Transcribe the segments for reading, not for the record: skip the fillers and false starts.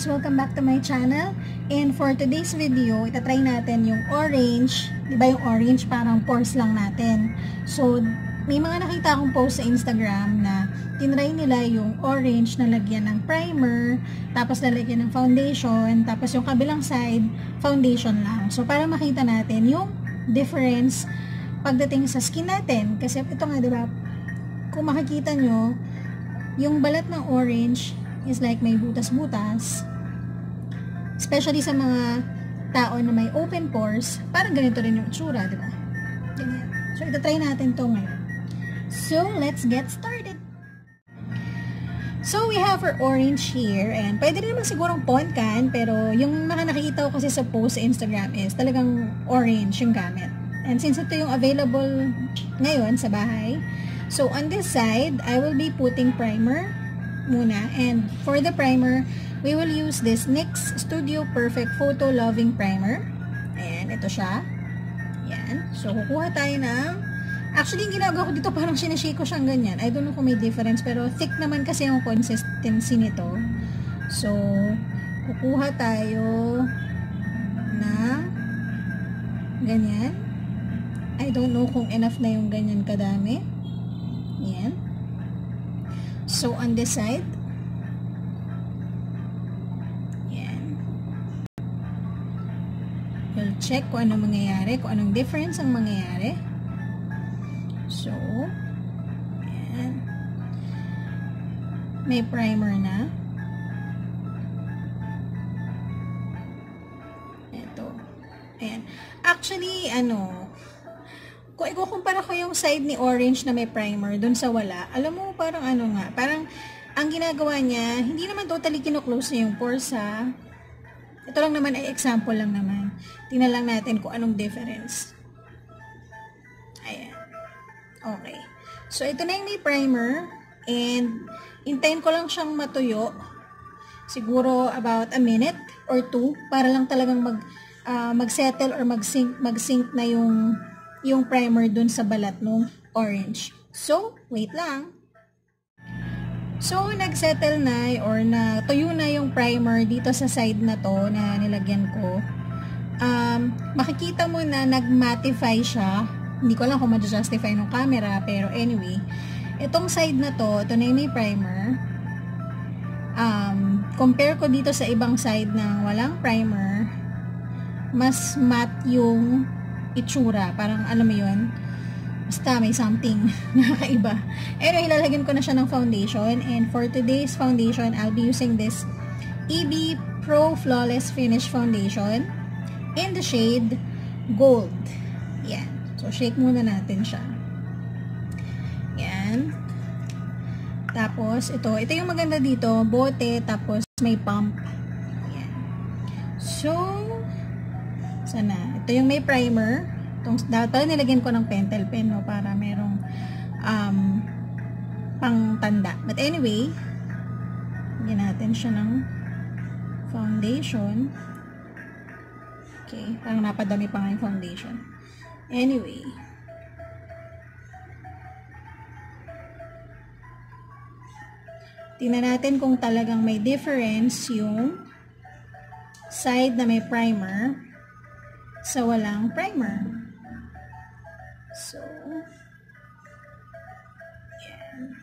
guys! Welcome back to my channel. And for today's video, itatry natin yung orange. Diba yung orange parang pores lang natin. So, may mga nakita akong post sa Instagram na tinry nila yung orange na lagyan ng primer, tapos lalagyan ng foundation, tapos yung kabilang side, foundation lang. So, para makita natin yung difference pagdating sa skin natin. Kasi ito nga, diba, kung makikita nyo, yung balat ng orange is like may butas-butas. Especially sa mga tao na may open pores, parang ganito rin yung itsura, di ba? Ganyan. So, ito-try natin to ngayon. So, let's get started! So, we have our orange here, and pwede rin naman sigurong Poncan, pero yung mga nakikita ko kasi sa post sa Instagram is talagang orange yung gamit. And since ito yung available ngayon sa bahay, so on this side, I will be putting primer muna. And for the primer, we will use this NYX Studio Perfect Photo Loving Primer. Ayan, ito siya. Ayan. So, kukuha tayo ng... Actually, yung ginagawa ko dito, parang sinashake ko siyang ganyan. I don't know kung may difference, pero thick naman kasi yung consistency nito. So, kukuha tayo ng ganyan. I don't know kung enough na yung ganyan kadami. Ayan. So, on this side, ayan. We'll check kung anong mangyayari, kung anong difference ang mangyayari. So, ayan. May primer na. Ito. Ayan. Actually, kung ikukumpara ko yung side ni orange na may primer dun sa wala, alam mo, parang parang ang ginagawa niya, hindi naman totally kino-close niya yung pores ha. Ito lang naman ay example lang naman. Tingnan lang natin kung anong difference. Ayan. Okay. So, ito na yung may primer, and hintayin ko lang siyang matuyo. Siguro about a minute or two, para lang talagang mag-settle or mag-sink na yung primer dun sa balat ng orange. So, wait lang. So, nag-settle na or natuyo na yung primer dito sa side na to na nilagyan ko. Makikita mo na nag-mattify siya. Hindi ko lang kung ma-justify ng camera, pero anyway, itong side na to, ito na yung may primer. Compare ko dito sa ibang side na walang primer, mas matte yung itsura, parang alam mo yun, basta may something nakakaiba. Anyway, lalagyan ko na siya ng foundation, and for today's foundation, I'll be using this EB Pro Flawless Finish Foundation in the shade Gold. Yan. So, shake muna natin siya. Yan. Tapos, ito yung maganda dito, bote, tapos may pump. Yan. So, sana. Ito yung may primer. Dapat pala nilagyan ko ng pentel pen, no, para merong pang tanda. But anyway, lagyan natin siya ng foundation. Okay, parang napadami pa nga yung foundation. Anyway, tingnan natin kung talagang may difference yung side na may primer sa walang primer. So, yan.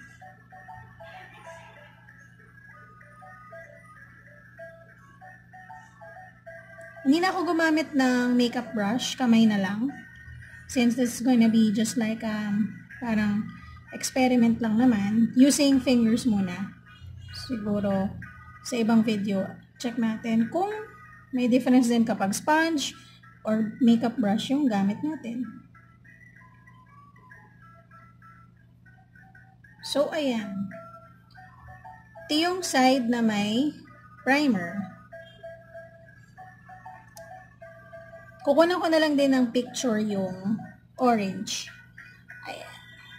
Hindi na ako gumamit ng makeup brush, kamay na lang. Since this is gonna be just like parang experiment lang naman, using fingers muna. Siguro sa ibang video, check natin kung may difference din kapag sponge or makeup brush yung gamit natin. So, ayan. Ito yung side na may primer. Kukunan ko na lang din ng picture yung orange. Ayan.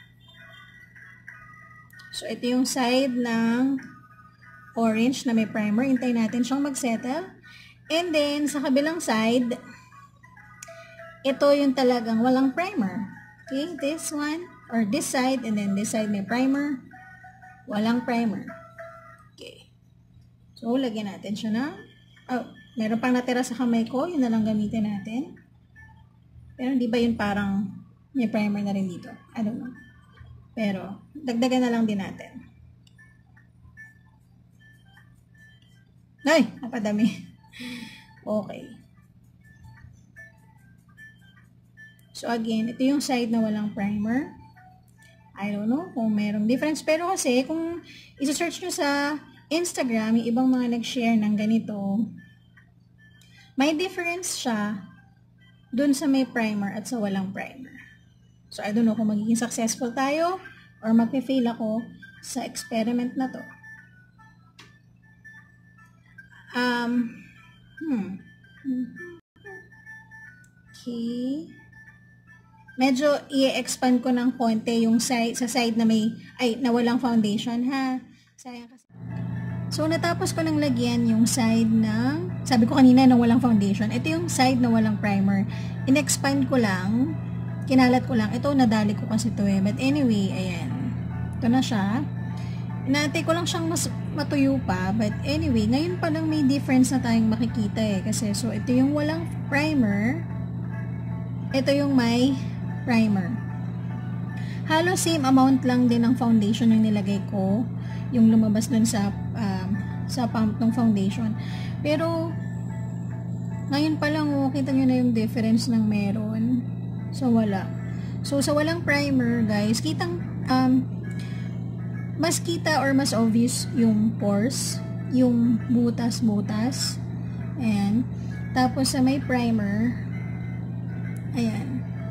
So, ito yung side ng orange na may primer. Hintayin natin siyang mag-settle. And then, sa kabilang side, ito yung talagang walang primer. Okay, this one, or this side, and then this side may primer. Walang primer. Okay. So, lagyan natin siya na. Oh, meron pang natira sa kamay ko. Yun na lang gamitin natin. Pero hindi ba yun parang may primer na rin dito? I don't know. Pero, dagdagan na lang din natin. Ay, napadami. Okay. So, again, ito yung side na walang primer. I don't know kung merong difference. Pero kasi, kung isa-search nyo sa Instagram, yung ibang mga nag-share ng ganito, may difference siya dun sa may primer at sa walang primer. So, I don't know kung magiging successful tayo or magpe-fail ako sa experiment na to. Okay. Medyo i-expand ko ng konti yung side, sa side na may, na walang foundation ha. Sayang kasi. So, natapos ko nang lagyan yung side ng, sabi ko kanina na walang foundation. Ito yung side na walang primer. In-expand ko lang, kinalat ko lang. Ito, nadali ko kasi ito eh. But anyway, ayan. Ito na siya. Inaantay ko lang siyang mas matuyo pa. But anyway, ngayon pa lang may difference na tayong makikita eh. Kasi, so, ito yung walang primer. Ito yung may primer. Halos same amount lang din ng foundation yung nilagay ko. Yung lumabas dun sa pump ng foundation. Pero, ngayon pa lang, kita nyo na yung difference ng meron. So, wala. So, sa walang primer, guys, kitang, mas kita or mas obvious yung pores, yung butas-butas. Ayan. Tapos, sa may primer, ayan.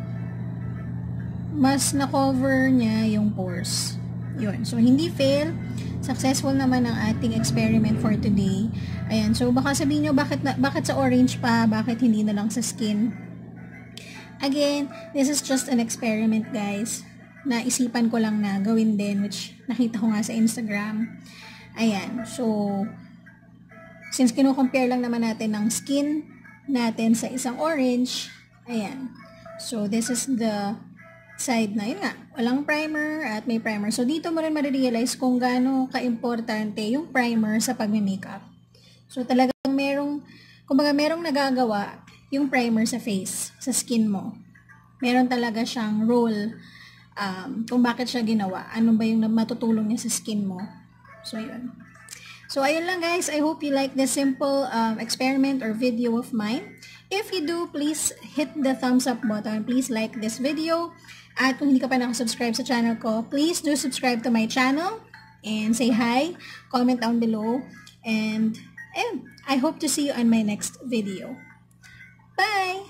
Mas na-cover niya yung pores. Yun. So, hindi fail. Successful naman ang ating experiment for today. Ayan. So, baka sabihin nyo, bakit sa orange pa? Bakit hindi na lang sa skin? Again, this is just an experiment, guys. Naisipan ko lang na gawin din, which nakita ko nga sa Instagram. Ayan. So, since kino-compare lang naman natin ng skin natin sa isang orange, ayan. So, this is the side na, yun nga, walang primer at may primer. So, dito mo rin marirealize kung gaano ka-importante yung primer sa pagme-makeup. So, talagang kumbaga merong nagagawa yung primer sa face, sa skin mo. Meron talaga siyang role kung bakit siya ginawa. Ano ba yung matutulong niya sa skin mo. So, yun. So, ayun lang guys. I hope you like this simple experiment or video of mine. If you do, please hit the thumbs up button. Please like this video. At kung hindi ka pa nakasubscribe sa channel ko, please do subscribe to my channel. And say hi. Comment down below. And I hope to see you on my next video. Bye!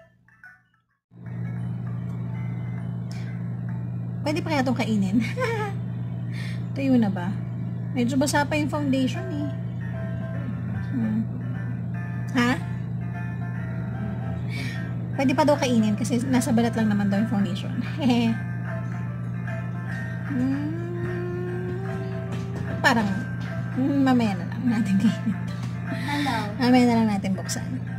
Pwede pa kaya itong kainin? Tuyo na ba? Medyo basa pa yung foundation eh. Ha? Pwede pa daw kainin kasi nasa balat lang naman daw yung foundation. Parang mamaya na lang natin kainin. Hello. Mamaya na lang natin buksan.